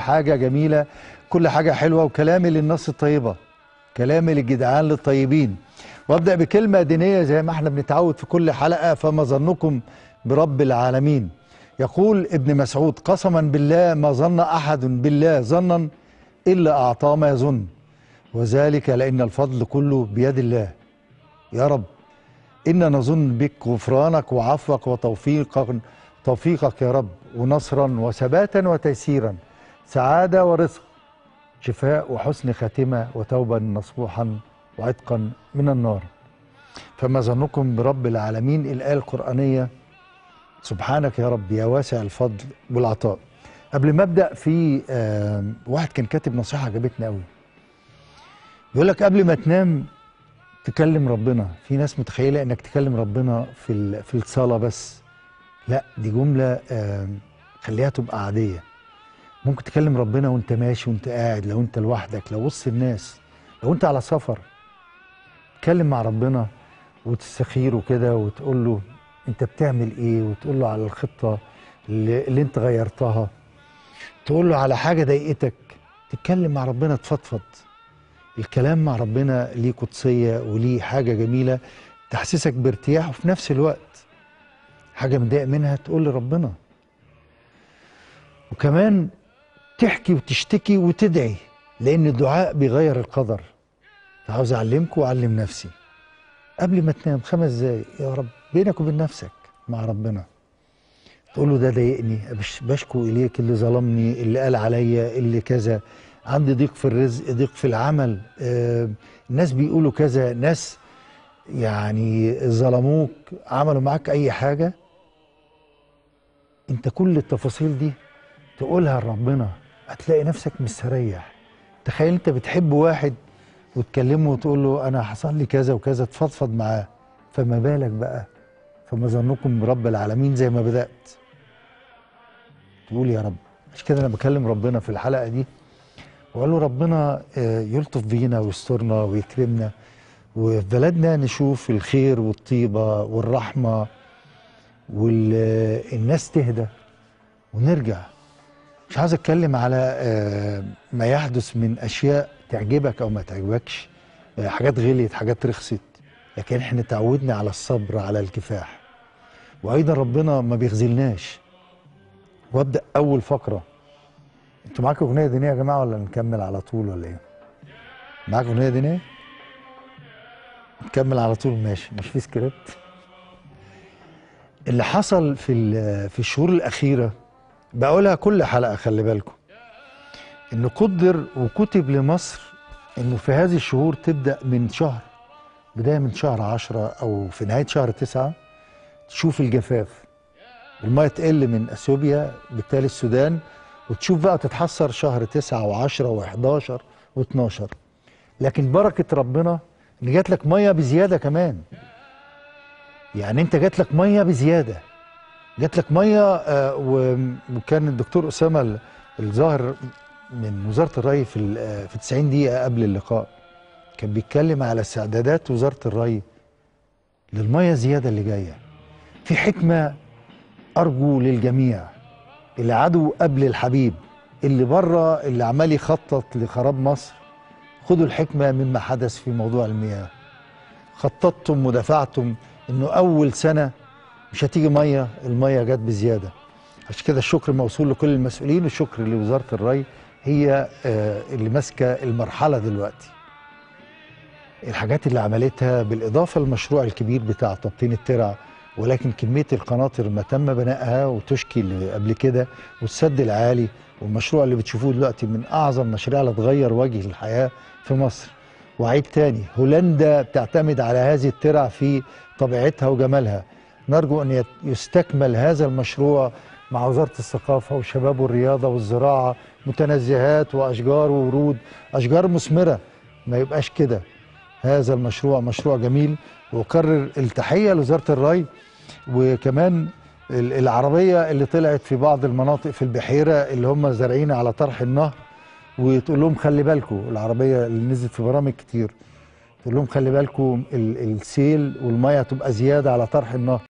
حاجة جميلة، كل حاجة حلوة، وكلامي للناس الطيبة، كلامي للجدعان للطيبين. وابدأ بكلمة دينية زي ما احنا بنتعود في كل حلقة: فما ظنكم برب العالمين. يقول ابن مسعود: قسما بالله ما ظن أحد بالله ظنا إلا أعطاه ما يظن، وذلك لأن الفضل كله بيد الله. يا رب إنا نظن بك غفرانك وعفوك توفيقك يا رب، ونصرا وثباتا وتيسيرا، سعادة ورزق، شفاء وحسن خاتمة، وتوبا نصوحا وعتقا من النار. فما ظنكم برب العالمين، الآية القرآنية: سبحانك يا رب يا واسع الفضل والعطاء. قبل ما أبدأ، في واحد كان كاتب نصيحة عجبتني قوي، يقول لك قبل ما تنام تكلم ربنا. في ناس متخيلة انك تكلم ربنا في الصلاة بس، لا، دي جملة خليها تبقى عادية. ممكن تكلم ربنا وانت ماشي، وانت قاعد، لو انت لوحدك، لو وسط الناس، لو انت على سفر. تكلم مع ربنا وتستخيره كده وتقول له انت بتعمل ايه، وتقول له على الخطة اللي انت غيرتها، تقول له على حاجة ضايقتك. تتكلم مع ربنا، تفضفض. الكلام مع ربنا ليه قدسية وليه حاجة جميلة تحسسك بارتياح، وفي نفس الوقت حاجة مضايق منها تقول لربنا. وكمان تحكي وتشتكي وتدعي، لأن الدعاء بيغير القدر. عاوز أعلمكم وأعلم نفسي قبل ما تنام 5 دقايق يا رب بينك وبين نفسك مع ربنا، تقول له ده ضايقني، بشكو إليك اللي ظلمني، اللي قال عليا، اللي كذا، عندي ضيق في الرزق، ضيق في العمل، الناس بيقولوا كذا، ناس يعني ظلموك، عملوا معاك أي حاجة. أنت كل التفاصيل دي تقولها لربنا، هتلاقي نفسك مستريح. تخيل أنت بتحب واحد وتكلمه وتقول له أنا حصل لي كذا وكذا، تفضفض معاه. فما بالك بقى فما ظنكم برب العالمين زي ما بدأت تقول يا رب. عشان كده أنا بكلم ربنا في الحلقة دي وقال له ربنا يلطف بينا ويسترنا ويكرمنا، وفي بلدنا نشوف الخير والطيبة والرحمة، والناس تهدى ونرجع. مش عايز اتكلم على ما يحدث من اشياء تعجبك او ما تعجبكش، حاجات غليت، حاجات رخصت، لكن احنا تعودنا على الصبر، على الكفاح. وايضا ربنا ما بيخذلناش. وابدا اول فقره. انتوا معاكم اغنيه دينيه يا جماعه ولا نكمل على طول ولا ايه؟ معاكم اغنيه دينيه؟ نكمل على طول، ماشي، مش في سكريبت. اللي حصل في الشهور الاخيره بقولها كل حلقه، خلي بالكم، انه قدر وكتب لمصر انه في هذه الشهور تبدا من بدايه من شهر 10 او في نهايه شهر 9 تشوف الجفاف، الميه تقل من اثيوبيا بالتالي السودان، وتشوف بقى تتحسر شهر 9 و10 و11 و12. لكن بركه ربنا ان جات لك ميه بزياده كمان. يعني انت جات لك ميه بزياده، جات لك ميه. وكان الدكتور اسامه الظاهر من وزاره الري في 90 دقيقه قبل اللقاء كان بيتكلم على استعدادات وزاره الري للميه الزياده اللي جايه. في حكمه ارجو للجميع، العدو قبل الحبيب، اللي بره اللي عمال يخطط لخراب مصر، خدوا الحكمه مما حدث في موضوع المياه. خططتم ودفعتم انه اول سنه مش هتيجي ميه، الميه جت بزياده. عشان كده الشكر موصول لكل المسؤولين، والشكر لوزاره الري، هي اللي ماسكه المرحله دلوقتي. الحاجات اللي عملتها بالاضافه للمشروع الكبير بتاع تبطين الترع، ولكن كميه القناطر ما تم بنائها وتشكي اللي قبل كده، والسد العالي، والمشروع اللي بتشوفوه دلوقتي من اعظم المشاريع اللي تغير وجه الحياه في مصر. وعيد تاني، هولندا بتعتمد على هذه الترع في طبيعتها وجمالها. نرجو أن يستكمل هذا المشروع مع وزارة الثقافة والشباب والرياضة والزراعة، متنزهات وأشجار وورود، أشجار مثمرة، ما يبقاش كده. هذا المشروع مشروع جميل، وأكرر التحية لوزارة الري. وكمان العربية اللي طلعت في بعض المناطق في البحيرة اللي هم زارعين على طرح النهر، وتقول لهم خلي بالكم، العربية اللي نزلت في برامج كتير تقول لهم خلي بالكم السيل والمية هتبقى زيادة على طرح النهر.